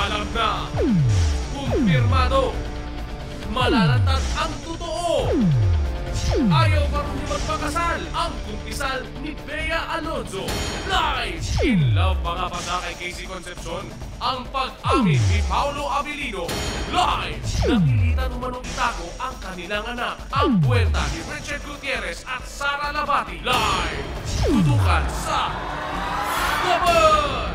Alam na! Kumpirmado! Malalantad ang totoo! Ayaw pa rin niya magpakasal ang kumpisal ni Bea Alonzo. Live! In love mga bata kay Casey Concepcion ang pag-amin ni Paolo Abilino. Live! Napilitan umanong itago ang kanilang anak. Ang buwenta ni Richard Gutierrez at Sara Labati. Live! Tutukan sa Laban!